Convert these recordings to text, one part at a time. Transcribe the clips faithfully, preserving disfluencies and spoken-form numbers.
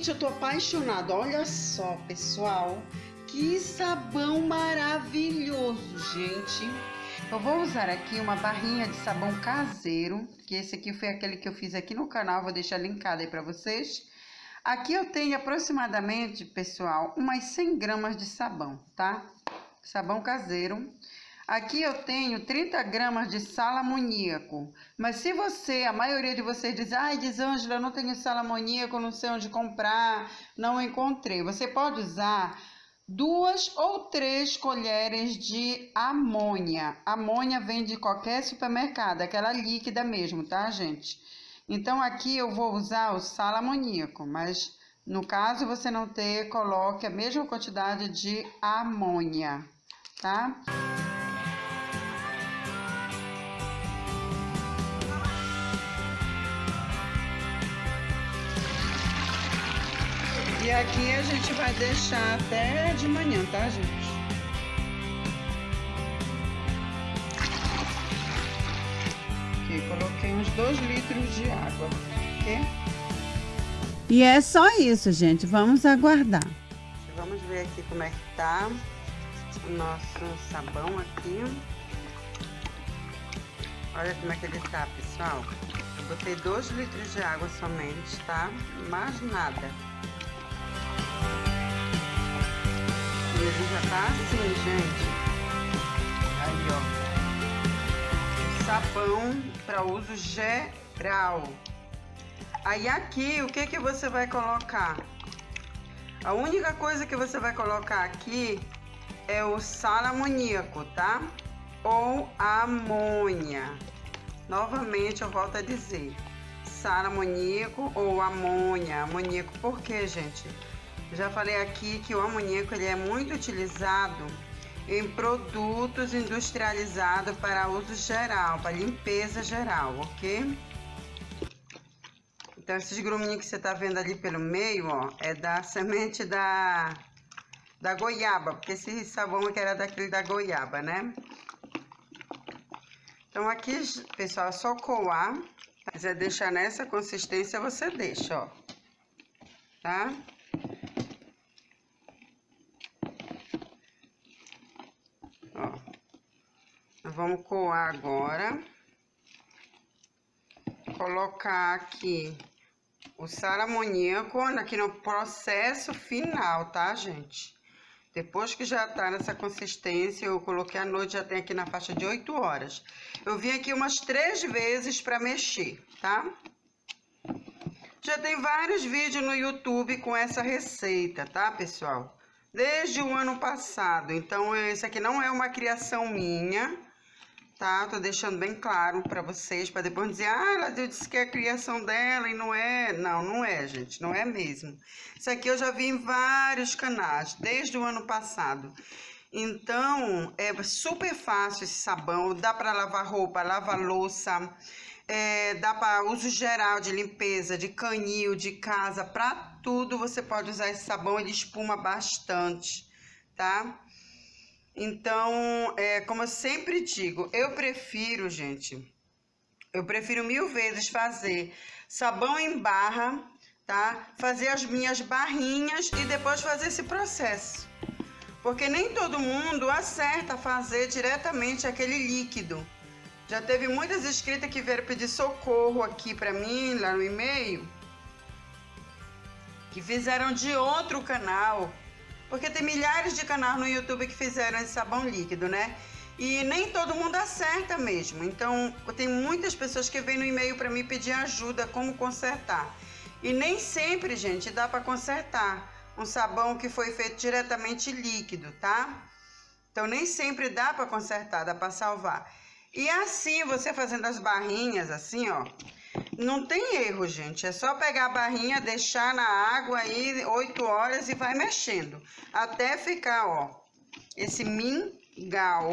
Gente, eu tô apaixonada. Olha só, pessoal. Que sabão maravilhoso, gente. Eu vou usar aqui uma barrinha de sabão caseiro, que esse aqui foi aquele que eu fiz aqui no canal, vou deixar linkado aí pra vocês. Aqui eu tenho aproximadamente, pessoal, umas cem gramas de sabão, tá? Sabão caseiro. Aqui eu tenho trinta gramas de sal amoníaco, mas se você, a maioria de vocês diz, ai, Elisângela, eu não tenho sal amoníaco, não sei onde comprar, não encontrei. Você pode usar duas ou três colheres de amônia. Amônia vem de qualquer supermercado, aquela líquida mesmo, tá, gente? Então aqui eu vou usar o sal amoníaco, mas no caso você não ter, coloque a mesma quantidade de amônia, tá? E aqui a gente vai deixar até de manhã, tá, gente? Aqui, coloquei uns dois litros de água, ok? E é só isso, gente. Vamos aguardar. Vamos ver aqui como é que tá o nosso sabão aqui. Olha como é que ele tá, pessoal. Eu botei dois litros de água somente, tá? Mais nada. E ele já tá assim, gente. Aí, ó. Sabão para uso geral. Aí aqui, o que que você vai colocar? A única coisa que você vai colocar aqui é o sal amoníaco, tá? Ou amônia. Novamente eu volto a dizer. Sal amoníaco ou amônia. Amoníaco por quê, gente? Já falei aqui que o amoníaco ele é muito utilizado em produtos industrializados para uso geral, para limpeza geral, ok? Então esses gruminhos que você tá vendo ali pelo meio, ó, é da semente da, da goiaba, porque esse sabão aqui era daquele da goiaba, né? Então aqui, pessoal, é só coar. Se quiser deixar nessa consistência, você deixa, ó. Tá? Ó, vamos coar agora. Colocar aqui o sal amoníaco aqui no processo final, tá, gente? Depois que já tá nessa consistência, eu coloquei à noite, já tem aqui na faixa de oito horas. Eu vim aqui umas três vezes para mexer, tá? Já tem vários vídeos no YouTube com essa receita, tá, pessoal? Desde o ano passado. Então, esse aqui não é uma criação minha, tá? Tô deixando bem claro pra vocês, pra depois dizer, ah, ela disse que é a criação dela e não é. Não, não é, gente, não é mesmo. Isso aqui eu já vi em vários canais, desde o ano passado. Então, é super fácil esse sabão, dá pra lavar roupa, lavar louça, é, dá para uso geral de limpeza, de canil, de casa, pra tudo você pode usar esse sabão, ele espuma bastante, tá? Então, é, como eu sempre digo, eu prefiro, gente, eu prefiro mil vezes fazer sabão em barra, tá? Fazer as minhas barrinhas e depois fazer esse processo. Porque nem todo mundo acerta fazer diretamente aquele líquido. Já teve muitas inscritas que vieram pedir socorro aqui pra mim, lá no e-mail, que fizeram de outro canal. Porque tem milhares de canais no YouTube que fizeram esse sabão líquido, né? E nem todo mundo acerta mesmo. Então, tem muitas pessoas que vêm no e-mail para mim pedir ajuda, como consertar. E nem sempre, gente, dá para consertar um sabão que foi feito diretamente líquido, tá? Então, nem sempre dá para consertar, dá para salvar. E assim, você fazendo as barrinhas assim, ó, não tem erro, gente. É só pegar a barrinha, deixar na água aí oito horas e vai mexendo. Até ficar, ó, esse mingau.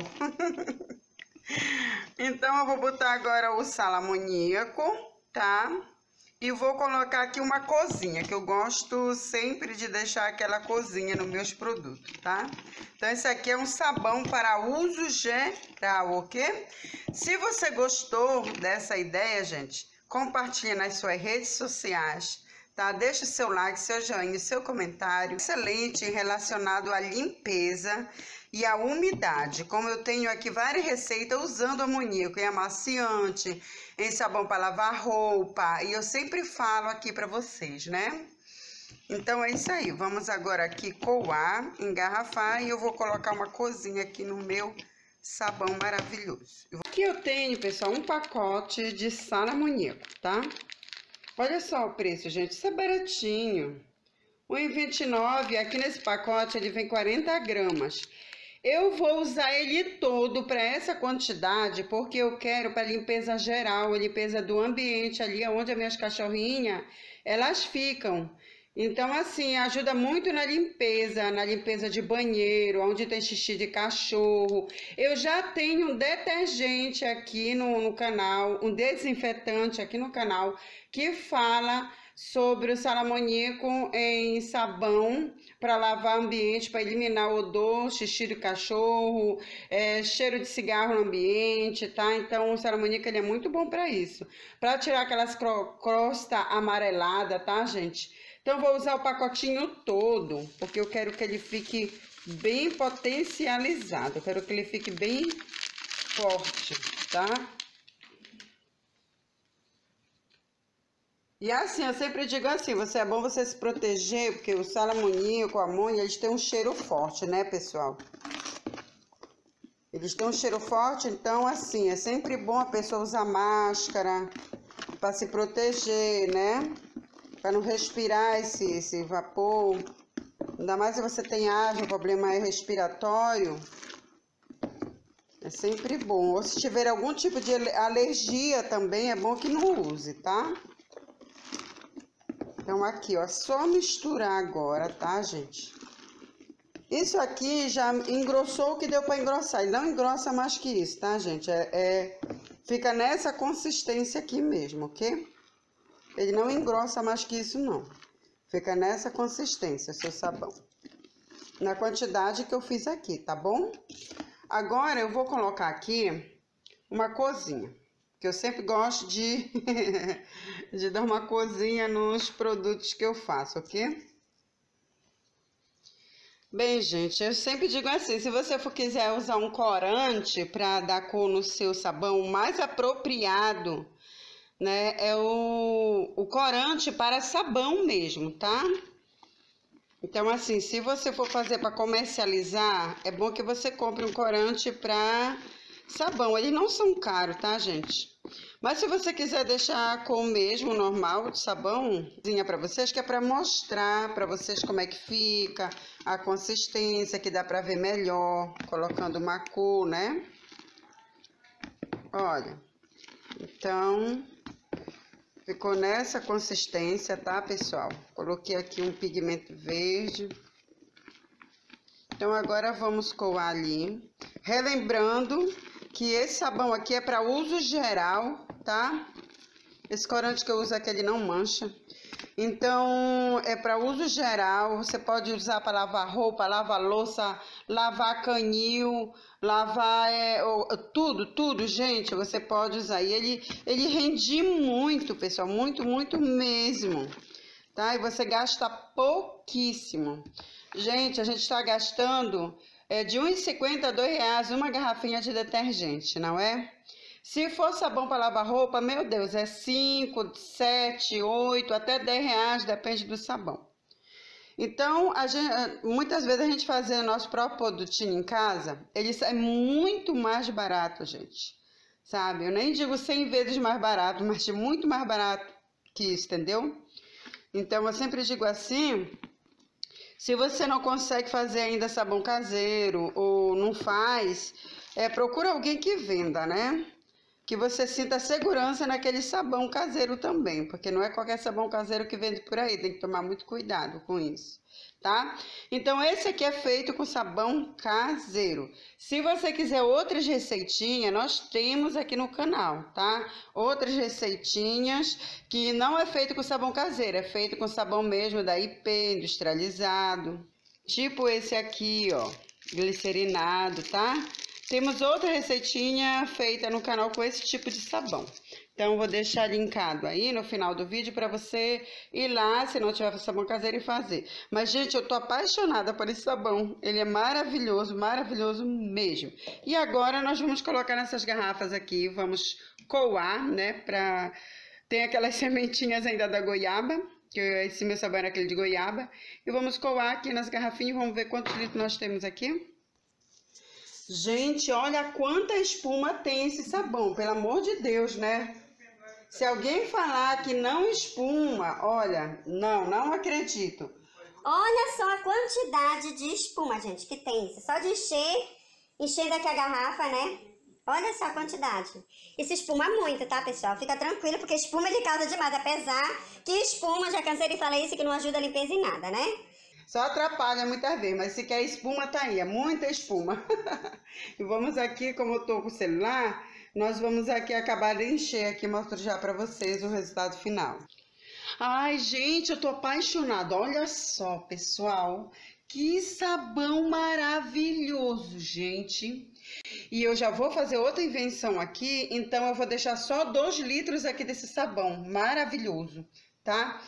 Então, eu vou botar agora o sal amoníaco, tá? E vou colocar aqui uma cozinha, que eu gosto sempre de deixar aquela cozinha nos meus produtos, tá? Então, esse aqui é um sabão para uso geral, ok? Se você gostou dessa ideia, gente, compartilhe nas suas redes sociais, tá? Deixa o seu like, seu joinha, seu comentário. Excelente relacionado à limpeza e à umidade. Como eu tenho aqui várias receitas usando amoníaco em amaciante, em sabão para lavar roupa. E eu sempre falo aqui para vocês, né? Então é isso aí. Vamos agora aqui coar, engarrafar e eu vou colocar uma cozinha aqui no meu sabão maravilhoso. Aqui eu tenho, pessoal, um pacote de sal amoníaco, tá? Olha só o preço, gente, isso é baratinho. um real e vinte e nove centavos, aqui nesse pacote ele vem quarenta gramas. Eu vou usar ele todo para essa quantidade, porque eu quero para limpeza geral, limpeza do ambiente ali onde as minhas cachorrinhas, elas ficam. Então, assim, ajuda muito na limpeza, na limpeza de banheiro, onde tem xixi de cachorro. Eu já tenho um detergente aqui no, no canal, um desinfetante aqui no canal, que fala sobre o sal amoníaco em sabão para lavar ambiente, para eliminar odor, xixi de cachorro, é, cheiro de cigarro no ambiente, tá? Então, o sal amoníaco ele é muito bom para isso. Para tirar aquelas crostas amareladas, tá, gente? Então, vou usar o pacotinho todo, porque eu quero que ele fique bem potencializado. Eu quero que ele fique bem forte, tá? E assim, eu sempre digo assim, você é bom você se proteger, porque o sal amoníaco, a amônia, eles têm um cheiro forte, né, pessoal? Eles têm um cheiro forte, então, assim, é sempre bom a pessoa usar máscara para se proteger, né? Para não respirar esse, esse vapor. Ainda mais se você tem asma, problema respiratório. É sempre bom. Ou se tiver algum tipo de alergia também, é bom que não use, tá? Então, aqui, ó, só misturar agora, tá, gente? Isso aqui já engrossou o que deu para engrossar. Ele não engrossa mais que isso, tá, gente? É, é, fica nessa consistência aqui mesmo, ok? Ele não engrossa mais que isso, não. Fica nessa consistência, seu sabão. Na quantidade que eu fiz aqui, tá bom? Agora, eu vou colocar aqui uma cozinha. Que eu sempre gosto de, de dar uma cozinha nos produtos que eu faço, ok? Bem, gente, eu sempre digo assim, se você for quiser usar um corante para dar cor no seu sabão, o mais apropriado, né, é o, o corante para sabão mesmo, tá? Então, assim, se você for fazer para comercializar, é bom que você compre um corante para sabão. Eles não são caros, tá, gente? Mas se você quiser deixar com o mesmo normal de sabão, para vocês, que é para mostrar para vocês como é que fica, a consistência, que dá para ver melhor, colocando uma cor, né? Olha, então... ficou nessa consistência, tá, pessoal? Coloquei aqui um pigmento verde. Então, agora vamos coar ali. Relembrando que esse sabão aqui é para uso geral, tá? Esse corante que eu uso aqui, ele não mancha. Então, é para uso geral. Você pode usar para lavar roupa, lavar louça, lavar canil, lavar é, tudo, tudo, gente. Você pode usar. E ele, ele rende muito, pessoal. Muito, muito mesmo. Tá? E você gasta pouquíssimo. Gente, a gente está gastando é, de um real e cinquenta a dois reais uma garrafinha de detergente, não é? Se for sabão para lavar roupa, meu Deus, é cinco, sete, oito, até dez reais, depende do sabão. Então, a gente, muitas vezes a gente fazendo nosso próprio produtinho em casa, ele sai muito mais barato, gente. Sabe? Eu nem digo cem vezes mais barato, mas de muito mais barato que isso, entendeu? Então, eu sempre digo assim, se você não consegue fazer ainda sabão caseiro ou não faz, é, procura alguém que venda, né? Que você sinta segurança naquele sabão caseiro também, porque não é qualquer sabão caseiro que vende por aí, tem que tomar muito cuidado com isso, tá? Então, esse aqui é feito com sabão caseiro. Se você quiser outras receitinhas, nós temos aqui no canal, tá? Outras receitinhas que não é feito com sabão caseiro, é feito com sabão mesmo da I P, industrializado. Tipo esse aqui, ó, glicerinado, tá? Temos outra receitinha feita no canal com esse tipo de sabão. Então, vou deixar linkado aí no final do vídeo para você ir lá, se não tiver sabão caseiro, e fazer. Mas, gente, eu tô apaixonada por esse sabão. Ele é maravilhoso, maravilhoso mesmo. E agora nós vamos colocar nessas garrafas aqui, vamos coar, né? Pra... Tem aquelas sementinhas ainda da goiaba, que esse meu sabão era aquele de goiaba. E vamos coar aqui nas garrafinhas, vamos ver quantos litros nós temos aqui. Gente, olha quanta espuma tem esse sabão, pelo amor de Deus, né? Se alguém falar que não espuma, olha, não, não acredito. Olha só a quantidade de espuma, gente, que tem isso. Só de encher, encher daqui a garrafa, né? Olha só a quantidade. Isso espuma muito, tá, pessoal? Fica tranquilo, porque espuma ele causa demais. Apesar que espuma, já cansei de falar isso, que não ajuda a limpeza em nada, né? Só atrapalha muitas vezes, mas se quer espuma, tá aí, é muita espuma. E vamos aqui, como eu tô com o celular, nós vamos aqui acabar de encher aqui, mostro já pra vocês o resultado final. Ai, gente, eu tô apaixonada, olha só, pessoal, que sabão maravilhoso, gente. E eu já vou fazer outra invenção aqui, então eu vou deixar só dois litros aqui desse sabão, maravilhoso, tá?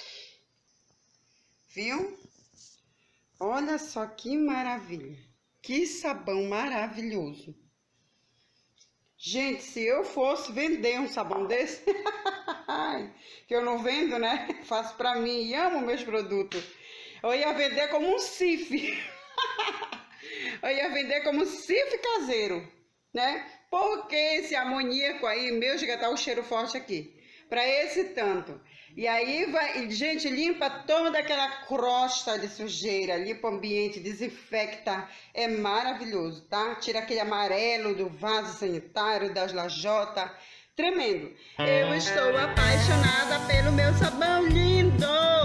Viu? Olha só que maravilha, que sabão maravilhoso. Gente, se eu fosse vender um sabão desse, que eu não vendo, né? Faço pra mim e amo meus produtos. Eu ia vender como um Cif. Eu ia vender como Cif caseiro, né? Porque esse amoníaco aí, meu, já tá o cheiro forte aqui. Pra esse tanto. E aí, vai, gente, limpa toda aquela crosta de sujeira, limpa o ambiente, desinfecta, é maravilhoso, tá? Tira aquele amarelo do vaso sanitário, das lajotas, tremendo. Eu estou apaixonada pelo meu sabão lindo!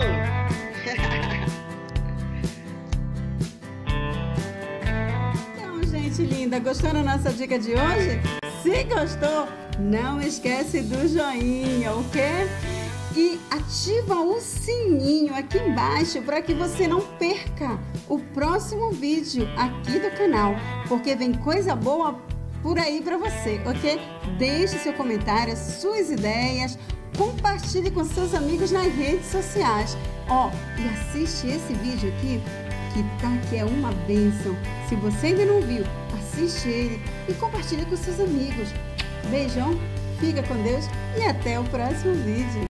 Então, gente linda, gostou da nossa dica de hoje? Se gostou, não esquece do joinha, ok? E ativa o sininho aqui embaixo para que você não perca o próximo vídeo aqui do canal, porque vem coisa boa por aí para você, ok? Deixe seu comentário, suas ideias, compartilhe com seus amigos nas redes sociais. Ó, e assiste esse vídeo aqui, que tá que é uma bênção. Se você ainda não viu, assiste ele e compartilhe com seus amigos. Beijão, fica com Deus e até o próximo vídeo.